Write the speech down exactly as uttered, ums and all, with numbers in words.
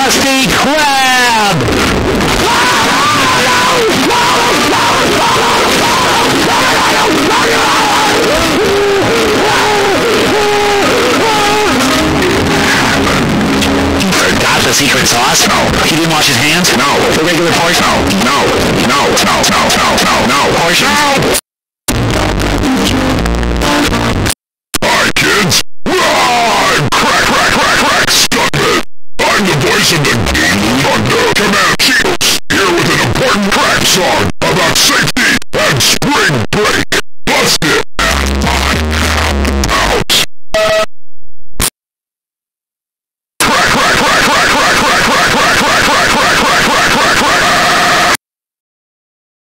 Krusty Krab! Forgot the secret sauce? No. He didn't wash his hands? No. The regular portion? No. No. No. No. No. No. No. No. Portion? No. Hi, kids. I'm Crack, Crack, Crack, Crack Stuntman. I'm the voice of the Game Thunder Comanches, here with an important crack song